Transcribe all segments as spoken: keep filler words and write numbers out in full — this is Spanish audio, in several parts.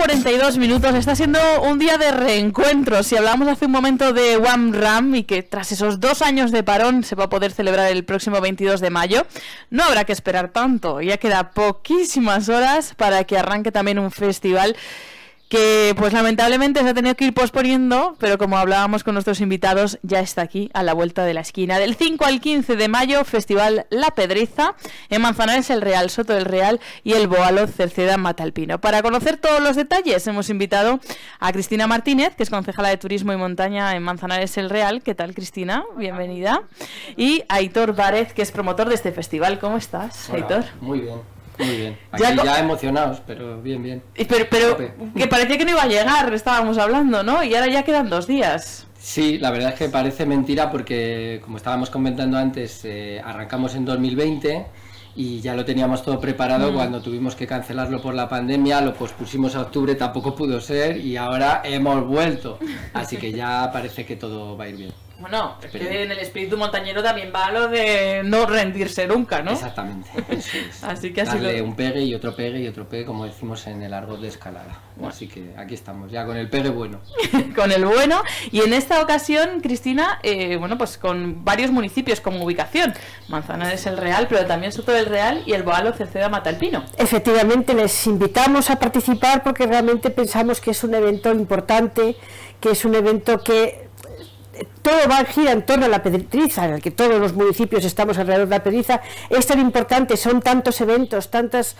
cuarenta y dos minutos, está siendo un día de reencuentros. Si hablamos hace un momento de One Ram y que tras esos dos años de parón se va a poder celebrar el próximo veintidós de mayo, no habrá que esperar tanto. Ya queda poquísimas horas para que arranque también un festival que pues lamentablemente se ha tenido que ir posponiendo, pero como hablábamos con nuestros invitados, ya está aquí a la vuelta de la esquina. Del cinco al quince de mayo, Festival La Pedriza, en Manzanares el Real, Soto del Real y el Boalo, Cerceda, Matalpino. Para conocer todos los detalles hemos invitado a Cristina Martínez, que es concejala de Turismo y Montaña en Manzanares el Real. ¿Qué tal, Cristina? Bienvenida. Y a Aitor Várez, que es promotor de este festival. ¿Cómo estás, Hola, Aitor? Muy bien. Muy bien, aquí ya, ya emocionados, pero bien, bien. Pero, pero que parecía que no iba a llegar, estábamos hablando, ¿no? Y ahora ya quedan dos días. Sí, la verdad es que parece mentira porque, como estábamos comentando antes, eh, arrancamos en dos mil veinte y ya lo teníamos todo preparado. mm. Cuando tuvimos que cancelarlo por la pandemia, lo pospusimos a octubre, tampoco pudo ser y ahora hemos vuelto. Así que ya parece que todo va a ir bien. Bueno, es que en el espíritu montañero también va lo de no rendirse nunca, ¿no? Exactamente, eso es. Así que darle sido... un pegue y otro pegue y otro pegue, como decimos en el argot de escalada. Bueno. Así que aquí estamos, ya con el pegue bueno. Con el bueno. Y en esta ocasión, Cristina, eh, bueno, pues con varios municipios como ubicación. Manzanares el Real, pero también Soto del Real y el Boalo, Cerceda, Matalpino. Efectivamente, les invitamos a participar porque realmente pensamos que es un evento importante, que es un evento que todo va a girar en torno a la Pedriza, en el que todos los municipios estamos alrededor de la Pedriza. Es tan importante, son tantos eventos, tantas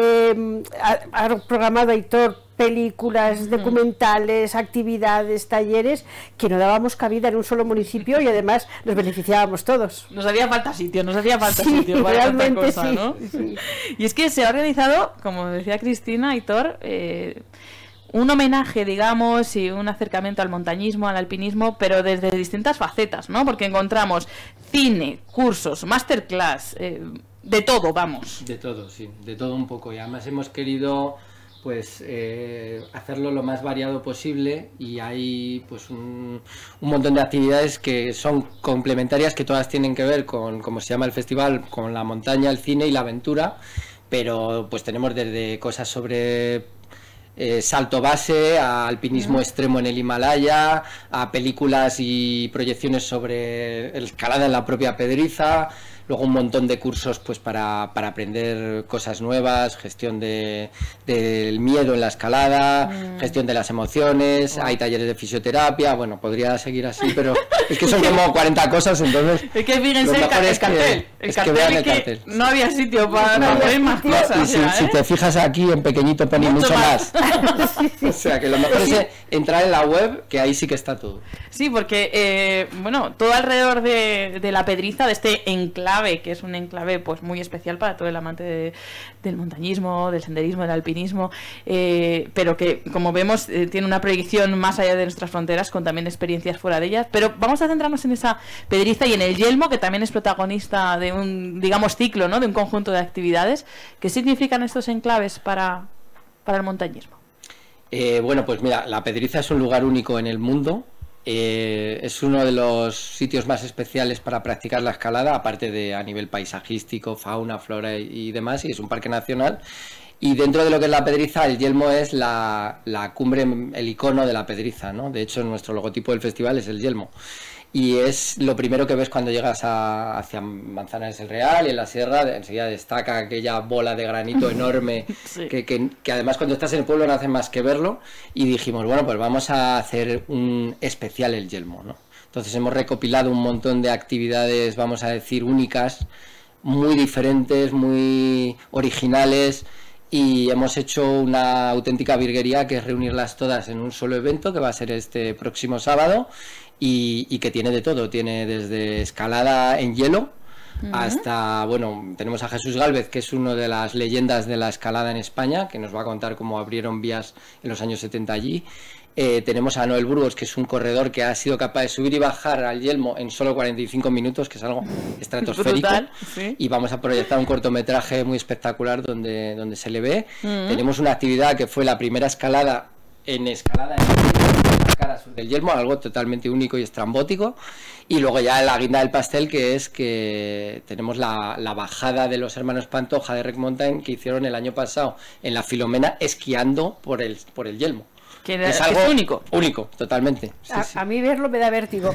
eh, ha, ha programado Aitor películas, uh-huh. documentales, actividades, talleres, que no dábamos cabida en un solo municipio y además nos beneficiábamos todos. Nos hacía falta sitio, nos hacía falta sí, sitio para realmente tanta cosa, sí, ¿no? Sí. Y es que se ha organizado, como decía Cristina, Aitor, eh, un homenaje, digamos, y un acercamiento al montañismo, al alpinismo, pero desde distintas facetas, ¿no? Porque encontramos cine, cursos, masterclass, eh, de todo, vamos. De todo, sí, de todo un poco. Y además hemos querido, pues, eh, hacerlo lo más variado posible y hay, pues, un, un montón de actividades que son complementarias, que todas tienen que ver con, como se llama el festival, con la montaña, el cine y la aventura, pero, pues, tenemos desde cosas sobre Eh, salto base, a alpinismo uh-huh. extremo en el Himalaya, a películas y proyecciones sobre escalada en la propia Pedriza, luego un montón de cursos pues para, para aprender cosas nuevas, gestión de, del miedo en la escalada, uh-huh. gestión de las emociones, uh-huh. hay talleres de fisioterapia, bueno, podría seguir así, pero es que son como cuarenta cosas, entonces... Es que fíjense el, ca el es cartel, que, el es cartel, que vean es el que cartel. No había sitio para no, poner más cosas. Y si, ya, ¿eh? si te fijas aquí en pequeñito pone mucho, mucho más. más. O sea, que lo mejor es entrar en la web, que ahí sí que está todo. Sí, porque, eh, bueno, todo alrededor de, de la Pedriza, de este enclave, que es un enclave pues muy especial para todo el amante de, del montañismo, del senderismo, del alpinismo, eh, pero que, como vemos, eh, tiene una proyección más allá de nuestras fronteras, con también experiencias fuera de ellas. Pero vamos a centrarnos en esa Pedriza y en el Yelmo, que también es protagonista de un, digamos, ciclo, ¿no?, de un conjunto de actividades. ¿Qué significan estos enclaves para, para el montañismo? Eh, bueno, pues mira, la Pedriza es un lugar único en el mundo. Eh, es uno de los sitios más especiales para practicar la escalada, aparte de a nivel paisajístico, fauna, flora y, y demás, y es un parque nacional. Y dentro de lo que es la Pedriza, el Yelmo es la, la cumbre, el icono de la Pedriza, ¿no? De hecho, nuestro logotipo del festival es el Yelmo. Y es lo primero que ves cuando llegas a, hacia Manzanares el Real y en la sierra, enseguida destaca aquella bola de granito enorme, sí. que, que, que además cuando estás en el pueblo no hace más que verlo, y dijimos, bueno, pues vamos a hacer un especial el Yelmo, ¿no? Entonces hemos recopilado un montón de actividades, vamos a decir, únicas, muy diferentes, muy originales, y hemos hecho una auténtica virguería, que es reunirlas todas en un solo evento, que va a ser este próximo sábado, y, y que tiene de todo, tiene desde escalada en hielo, uh-huh. hasta, bueno, tenemos a Jesús Gálvez, que es una de las leyendas de la escalada en España, que nos va a contar cómo abrieron vías en los años setenta allí. Eh, tenemos a Noel Burgos, que es un corredor que ha sido capaz de subir y bajar al Yelmo en solo cuarenta y cinco minutos, que es algo estratosférico. Brutal, ¿sí? Y vamos a proyectar un cortometraje muy espectacular donde, donde se le ve. Uh-huh. Tenemos una actividad que fue la primera escalada en escalada en la cara sur del Yelmo, algo totalmente único y estrambótico. Y luego ya la guinda del pastel, que es que tenemos la, la bajada de los hermanos Pantoja de Rec Mountain, que hicieron el año pasado en la Filomena esquiando por el, por el Yelmo. Que era, es algo que es único. Único, totalmente. Sí, a, sí. a mí verlo me da vértigo.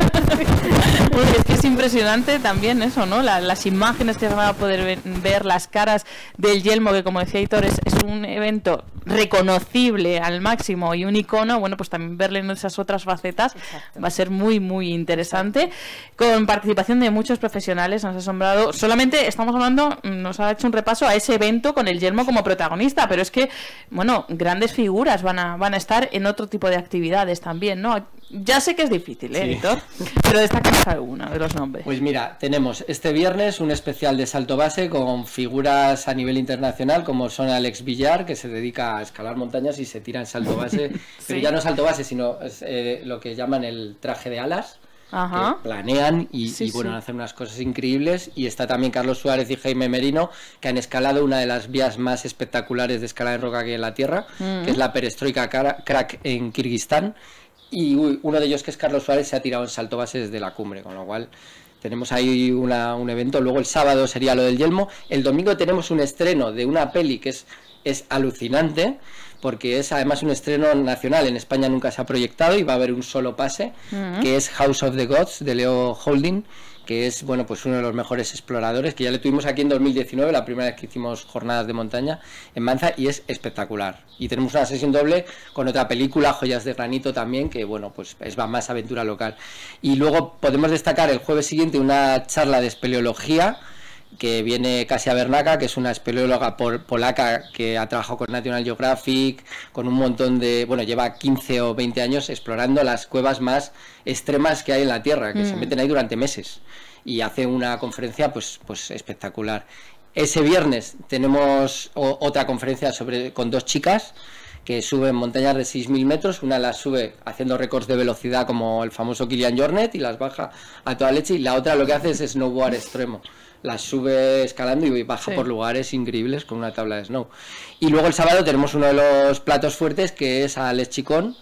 Porque es que es impresionante también eso, ¿no? La, las imágenes que van a poder ver, ver, las caras del Yelmo, que como decía Aitor, es, es un evento reconocible al máximo y un icono. Bueno, pues también verle en esas otras facetas Exacto. va a ser muy, muy interesante. Exacto. Con participación de muchos profesionales, nos ha asombrado. Solamente estamos hablando, nos ha hecho un repaso a ese evento con el Yelmo como protagonista, pero es que, bueno, grandes figuras van a, van a estar en otro tipo de actividades también, ¿no? Ya sé que es difícil, ¿eh, Aitor? Sí. Pero destacamos alguna de los nombres. Pues mira, tenemos este viernes un especial de salto base con figuras a nivel internacional, como son Alex Villar, que se dedica a escalar montañas y se tira en salto base, sí. pero ya no salto base, sino es, eh, lo que llaman el traje de alas. Ajá. Que planean y, sí, y bueno, sí. hacen unas cosas increíbles. Y está también Carlos Suárez y Jaime Merino, que han escalado una de las vías más espectaculares de escalada en roca que hay en la Tierra, mm. que es la Perestroika Crack en Kirguistán. Y uy, uno de ellos, que es Carlos Suárez, se ha tirado en salto base desde la cumbre, con lo cual tenemos ahí una, un evento. Luego el sábado sería lo del Yelmo. El domingo tenemos un estreno de una peli que es, es alucinante, porque es además un estreno nacional. En España nunca se ha proyectado y va a haber un solo pase, uh-huh. que es House of the Gods, de Leo Holding, que es, bueno, pues uno de los mejores exploradores, que ya le tuvimos aquí en dos mil diecinueve, la primera vez que hicimos jornadas de montaña en Manza, y es espectacular. Y tenemos una sesión doble con otra película, Joyas de Granito también, que bueno, pues es más aventura local. Y luego podemos destacar el jueves siguiente una charla de espeleología, que viene Kasia Bernaca, que es una espeleóloga por, polaca que ha trabajado con National Geographic, con un montón de, bueno, lleva quince o veinte años explorando las cuevas más extremas que hay en la Tierra, que mm. se meten ahí durante meses, y hace una conferencia pues, pues espectacular. Ese viernes tenemos o, otra conferencia sobre con dos chicas que suben montañas de seis mil metros, una las sube haciendo récords de velocidad como el famoso Kilian Jornet y las baja a toda leche, y la otra lo que hace es snowboard extremo. Las sube escalando y baja sí. por lugares increíbles con una tabla de snow. Y luego el sábado tenemos uno de los platos fuertes, que es Alex Chicón,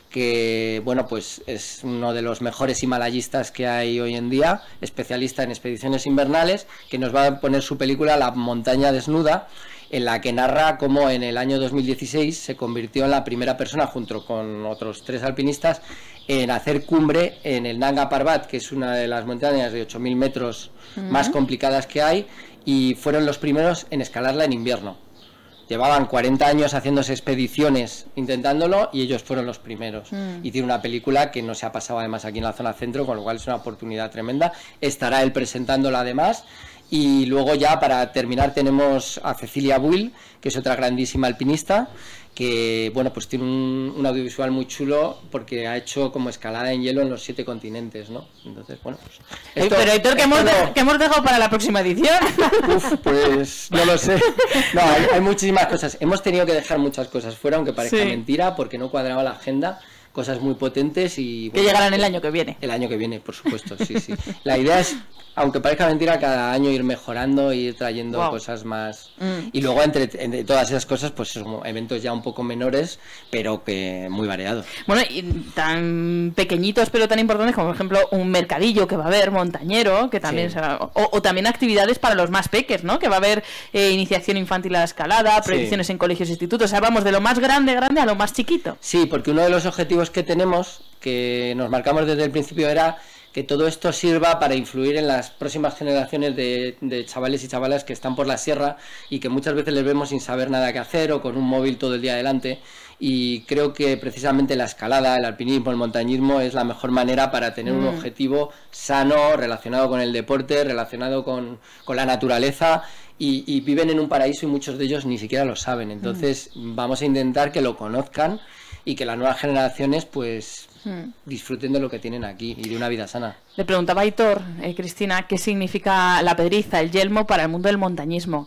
que bueno, pues es uno de los mejores himalayistas que hay hoy en día, especialista en expediciones invernales, que nos va a poner su película La montaña desnuda, en la que narra cómo en el año dos mil dieciséis se convirtió en la primera persona, junto con otros tres alpinistas, en hacer cumbre en el Nanga Parbat, que es una de las montañas de ocho mil metros uh-huh. más complicadas que hay, y fueron los primeros en escalarla en invierno. Llevaban cuarenta años haciéndose expediciones intentándolo, y ellos fueron los primeros. Mm. Y tiene una película que no se ha pasado además aquí en la zona centro, con lo cual es una oportunidad tremenda. Estará él presentándola además. Y luego ya para terminar tenemos a Cecilia Buil, que es otra grandísima alpinista, que bueno, pues tiene un, un audiovisual muy chulo, porque ha hecho como escalada en hielo en los siete continentes, ¿no? Entonces, bueno, pues esto, pero Aitor, ¿qué hemos, no... ¿qué hemos dejado para la próxima edición? Uf, pues no lo sé. No, hay, hay muchísimas cosas. Hemos tenido que dejar muchas cosas fuera, aunque parezca sí. mentira, porque no cuadraba la agenda. Cosas muy potentes y... Bueno, que llegarán el año que viene. El año que viene, por supuesto, sí, sí. La idea es, aunque parezca mentira, cada año ir mejorando, ir trayendo wow. cosas más... Mm. Y luego entre, entre todas esas cosas, pues son eventos ya un poco menores, pero que muy variados. Bueno, y tan pequeñitos pero tan importantes como, por ejemplo, un mercadillo que va a haber montañero, que también sí. será... O, o también actividades para los más peques, ¿no? Que va a haber eh, iniciación infantil a la escalada, proyecciones sí. en colegios e institutos. O sea, vamos de lo más grande, grande a lo más chiquito. Sí, porque uno de los objetivos que tenemos, que nos marcamos desde el principio, era que todo esto sirva para influir en las próximas generaciones de, de chavales y chavalas que están por la sierra y que muchas veces les vemos sin saber nada que hacer o con un móvil todo el día delante. Y creo que precisamente la escalada, el alpinismo, el montañismo es la mejor manera para tener mm. un objetivo sano, relacionado con el deporte, relacionado con, con la naturaleza. Y, y viven en un paraíso y muchos de ellos ni siquiera lo saben. Entonces mm. vamos a intentar que lo conozcan y que las nuevas generaciones pues hmm. disfruten de lo que tienen aquí y de una vida sana. Le preguntaba a Aitor, eh, Cristina, ¿qué significa la pedriza, el yelmo para el mundo del montañismo?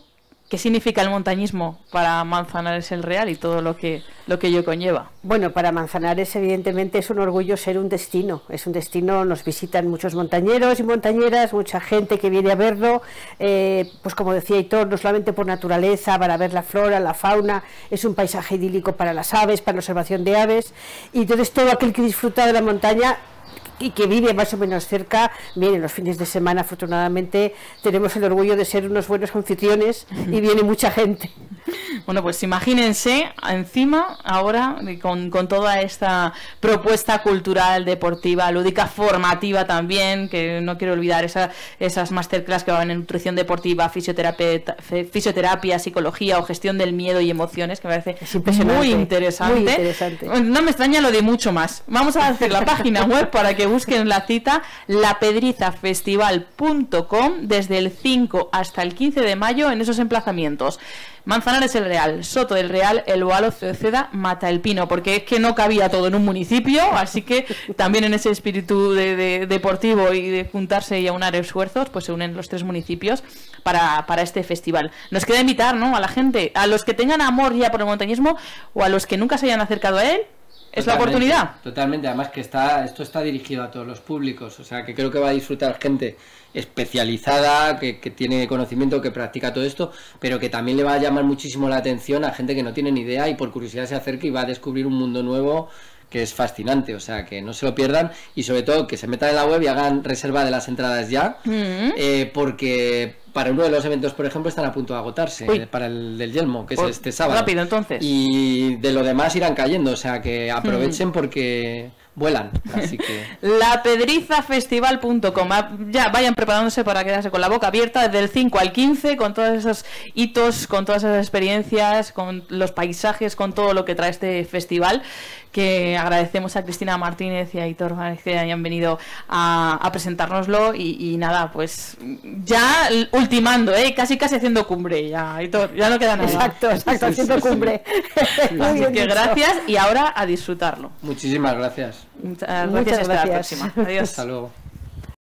¿Qué significa el montañismo para Manzanares el Real y todo lo que, lo que ello conlleva? Bueno, para Manzanares evidentemente es un orgullo ser un destino, es un destino, nos visitan muchos montañeros y montañeras, mucha gente que viene a verlo, eh, pues como decía Aitor, no solamente por naturaleza, para ver la flora, la fauna, es un paisaje idílico para las aves, para la observación de aves, y entonces todo aquel que disfruta de la montaña y que vive más o menos cerca, viene los fines de semana. Afortunadamente tenemos el orgullo de ser unos buenos anfitriones y viene mucha gente. Bueno, pues imagínense encima ahora con, con toda esta propuesta cultural, deportiva, lúdica, formativa también, que no quiero olvidar esa, esas masterclass que van en nutrición deportiva, fisioterapia, fisioterapia, psicología o gestión del miedo y emociones, que me parece muy interesante. Muy interesante. No me extraña lo de mucho más. Vamos a hacer la página web para que busquen la cita, la pedriza festival punto com, desde el cinco hasta el quince de mayo en esos emplazamientos. Manzanares el Real, Soto del Real, El Boalo, Cerceda, Mata el Pino, porque es que no cabía todo en un municipio, así que también en ese espíritu de, de, deportivo y de juntarse y aunar esfuerzos, pues se unen los tres municipios para, para este festival. Nos queda invitar, ¿no?, a la gente, a los que tengan amor ya por el montañismo o a los que nunca se hayan acercado a él. Es la oportunidad. Totalmente, además que está esto está dirigido a todos los públicos, o sea que creo que va a disfrutar gente especializada, que, que tiene conocimiento, que practica todo esto, pero que también le va a llamar muchísimo la atención a gente que no tiene ni idea y por curiosidad se acerque y va a descubrir un mundo nuevo que es fascinante, o sea que no se lo pierdan y sobre todo que se metan en la web y hagan reserva de las entradas ya, mm-hmm. eh, porque para uno de los eventos, por ejemplo, están a punto de agotarse. Uy. Para el del Yelmo, que es pues, este sábado. Rápido, entonces. Y de lo demás irán cayendo, o sea que aprovechen mm. porque vuelan, así que... la pedriza festival punto com, ya vayan preparándose para quedarse con la boca abierta desde el cinco al quince, con todos esos hitos, con todas esas experiencias, con los paisajes, con todo lo que trae este festival, que agradecemos a Cristina Martínez y a Aitor Vázquez que hayan venido a, a presentárnoslo y, y nada, pues ya ultimando, ¿eh? casi casi haciendo cumbre, ya, Aitor, ya no queda nada. Exacto, exacto, haciendo cumbre. Así que dicho. Gracias y ahora a disfrutarlo. Muchísimas gracias. Muchas gracias, Muchas hasta gracias. la próxima. Adiós. Hasta luego.